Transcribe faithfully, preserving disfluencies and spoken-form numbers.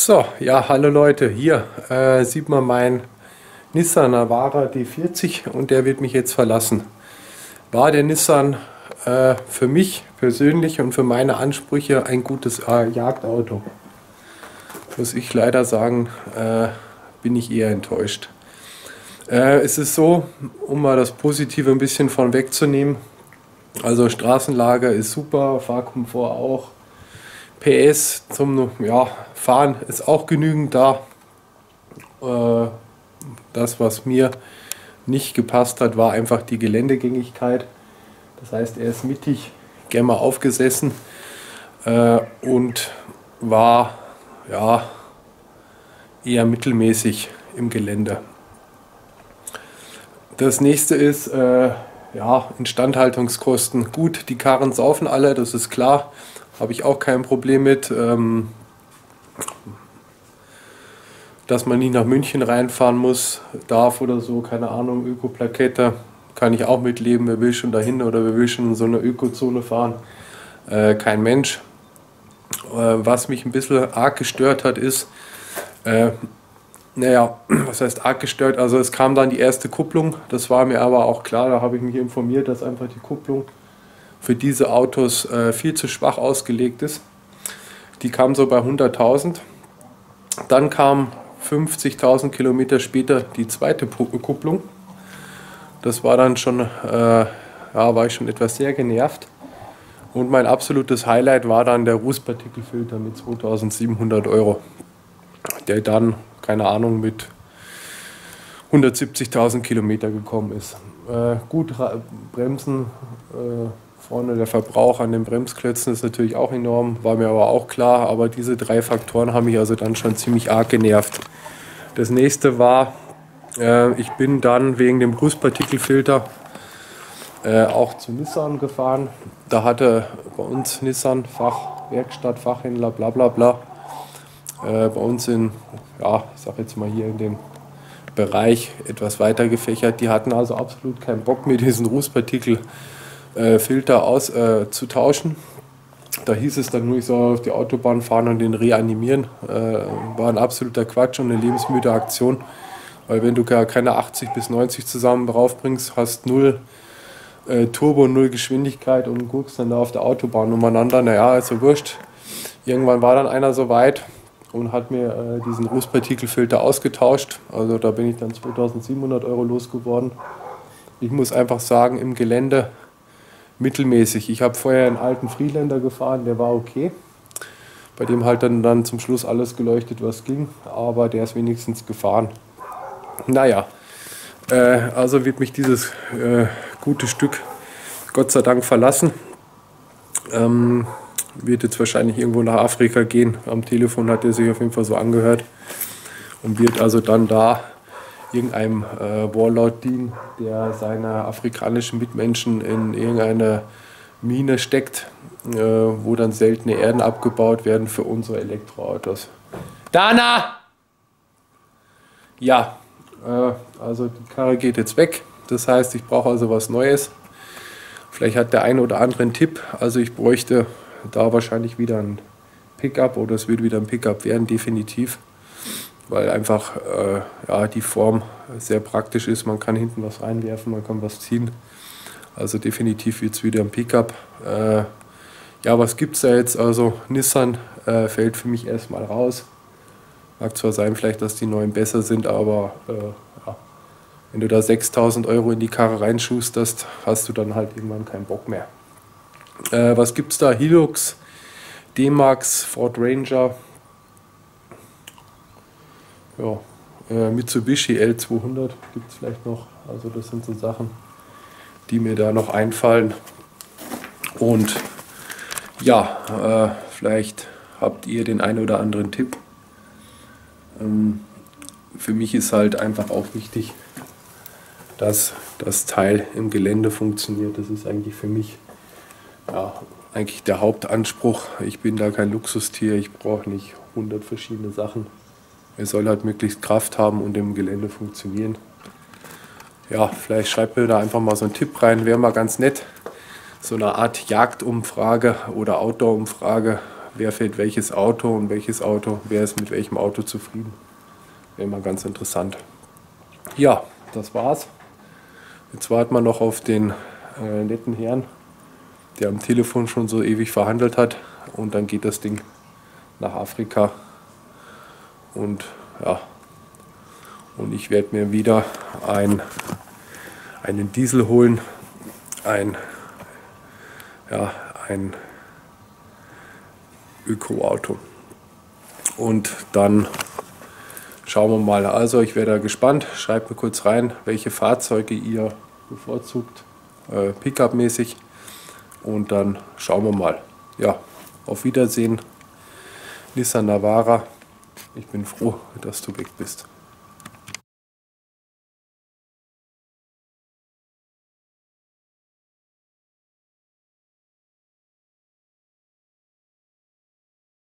So, ja, hallo Leute, hier äh, sieht man meinen Nissan Navara D vierzig und der wird mich jetzt verlassen. War der Nissan äh, für mich persönlich und für meine Ansprüche ein gutes äh, Jagdauto? Muss ich leider sagen, äh, bin ich eher enttäuscht. Äh, es ist so, um mal das Positive ein bisschen von wegzunehmen, also Straßenlage ist super, Fahrkomfort auch. P S zum ja, Fahren ist auch genügend da. Äh, das, was mir nicht gepasst hat, war einfach die Geländegängigkeit. Das heißt, er ist mittig, gerne mal aufgesessen äh, und war ja, eher mittelmäßig im Gelände. Das nächste ist äh, ja, Instandhaltungskosten. Gut, die Karren saufen alle, das ist klar. Habe ich auch kein Problem mit, ähm, dass man nie nach München reinfahren muss, darf oder so, keine Ahnung, Öko-Plakette, kann ich auch mitleben, wer will schon dahin oder wer will schon in so eine Ökozone fahren, äh, kein Mensch. Äh, was mich ein bisschen arg gestört hat, ist, äh, naja, was heißt arg gestört, also es kam dann die erste Kupplung, das war mir aber auch klar, da habe ich mich informiert, dass einfach die Kupplung für diese Autos äh, viel zu schwach ausgelegt ist. Die kam so bei hunderttausend. Dann kam fünfzigtausend Kilometer später die zweite Kupplung. Das war dann schon, äh, ja, war ich schon etwas sehr genervt. Und mein absolutes Highlight war dann der Rußpartikelfilter mit zweitausendsiebenhundert Euro. Der dann, keine Ahnung, mit hundertsiebzigtausend Kilometer gekommen ist. Äh, gut, Bremsen, äh, vorne der Verbrauch an den Bremsklötzen ist natürlich auch enorm, war mir aber auch klar, aber diese drei Faktoren haben mich also dann schon ziemlich arg genervt. Das nächste war, äh, ich bin dann wegen dem Rußpartikelfilter äh, auch zu Nissan gefahren. Da hatte bei uns Nissan Fach, Werkstatt, Fachhändler, bla bla bla, äh, bei uns in, ja, ich sag jetzt mal hier in dem Bereich etwas weiter gefächert, die hatten also absolut keinen Bock mehr, diesen Rußpartikel Filter aus, äh, zu tauschen. Da hieß es dann nur, ich soll auf die Autobahn fahren und den reanimieren. Äh, war ein absoluter Quatsch und eine lebensmüde Aktion, weil wenn du gar keine achtzig bis neunzig zusammen draufbringst, hast null äh, Turbo, null Geschwindigkeit und guckst dann da auf der Autobahn umeinander. Naja, ist so wurscht. Irgendwann war dann einer so weit und hat mir äh, diesen Rußpartikelfilter ausgetauscht. Also da bin ich dann zweitausendsiebenhundert Euro losgeworden. Ich muss einfach sagen, im Gelände mittelmäßig. Ich habe vorher einen alten Freelander gefahren, der war okay. Bei dem halt dann, dann zum Schluss alles geleuchtet, was ging, aber der ist wenigstens gefahren. Naja, äh, also wird mich dieses äh, gute Stück Gott sei Dank verlassen. Ähm, wird jetzt wahrscheinlich irgendwo nach Afrika gehen. Am Telefon hat er sich auf jeden Fall so angehört und wird also dann da irgendeinem äh, Warlord dienen, der seine afrikanischen Mitmenschen in irgendeine Mine steckt, äh, wo dann seltene Erden abgebaut werden für unsere Elektroautos. Dana! Ja, äh, also die Karre geht jetzt weg. Das heißt, ich brauche also was Neues. Vielleicht hat der eine oder andere einen Tipp. Also ich bräuchte da wahrscheinlich wieder ein Pickup oder es wird wieder ein Pickup werden, definitiv. Weil einfach äh, ja, die Form sehr praktisch ist. Man kann hinten was reinwerfen, man kann was ziehen. Also definitiv wird es wieder ein Pickup. Äh, ja, was gibt es da jetzt? Also Nissan äh, fällt für mich erstmal raus. Mag zwar sein, vielleicht, dass die neuen besser sind, aber äh, ja, wenn du da sechstausend Euro in die Karre reinschusterst, hast du dann halt irgendwann keinen Bock mehr. Äh, was gibt es da? Hilux, D-Max, Ford Ranger. Ja, äh, Mitsubishi L zweihundert gibt es vielleicht noch. Also das sind so Sachen, die mir da noch einfallen. Und ja, äh, vielleicht habt ihr den einen oder anderen Tipp. Ähm, für mich ist halt einfach auch wichtig, dass das Teil im Gelände funktioniert. Das ist eigentlich für mich ja, eigentlich der Hauptanspruch. Ich bin da kein Luxustier, ich brauche nicht hundert verschiedene Sachen. Er soll halt möglichst Kraft haben und im Gelände funktionieren. Ja, vielleicht schreibt mir da einfach mal so einen Tipp rein, wäre mal ganz nett. So eine Art Jagdumfrage oder Outdoor-Umfrage, wer fährt welches Auto und welches Auto, wer ist mit welchem Auto zufrieden. Wäre immer ganz interessant. Ja, das war's. Jetzt warten wir noch auf den äh, netten Herrn, der am Telefon schon so ewig verhandelt hat. Und dann geht das Ding nach Afrika. Und ja, und ich werde mir wieder ein, einen Diesel holen. Ein, ja, ein Öko-Auto. Und dann schauen wir mal. Also ich wäre da gespannt. Schreibt mir kurz rein, welche Fahrzeuge ihr bevorzugt, äh, Pickup-mäßig. Und dann schauen wir mal. Ja, auf Wiedersehen. Nissan Navara. Ich bin froh, dass du weg bist.